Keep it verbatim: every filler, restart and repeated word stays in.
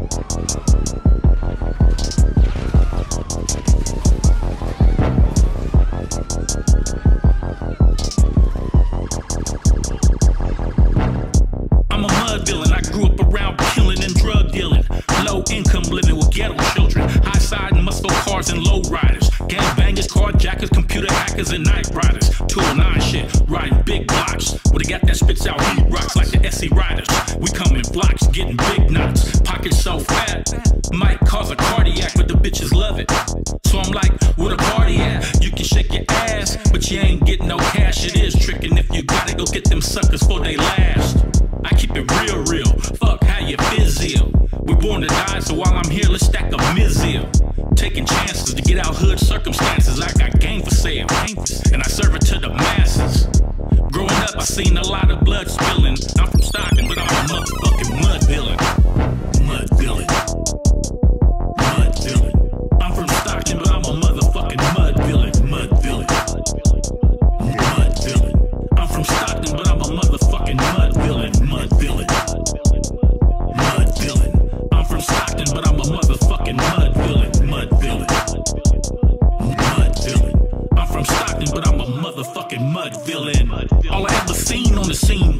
I'm a mud villain. I grew up around killing and drug dealing. Low income living with ghetto children. High side muscle cars and low riders. Gang bangers, carjackers, computer hackers, and night riders. two oh nine shit, riding big blocks. With a gap that spits out heat rocks like the S C riders. We come in flocks, getting big knots. Pockets so fat, might cause a cardiac, but the bitches love it. So I'm like, where the party at? You can shake your ass, but you ain't getting no cash. It is tricking if you gotta go get them suckers for they last. I keep it real, real. Fuck how you feel. We're born to die, so while I'm here, let's stack a mizil. Taking chances to get out hood circumstances. I got game for sale, and I serve it to the masses. Growing up, I seen a lot of blood spilling. I'm from Stockton, but I'm a motherfucking mud villain. Mud villain. Mud villain. I'm from Stockton, but I'm a motherfucking mud villain. Mud villain. Mud villain. I'm from Stockton, but I'm a motherfucking mud villain. Mud villain. Mud villain. I'm from Stockton, but I'm a motherfucking mud villain. Mud villain. Mud villain. I'm from Stockton, but I'm a motherfucking mud villain. All I ever seen on the scene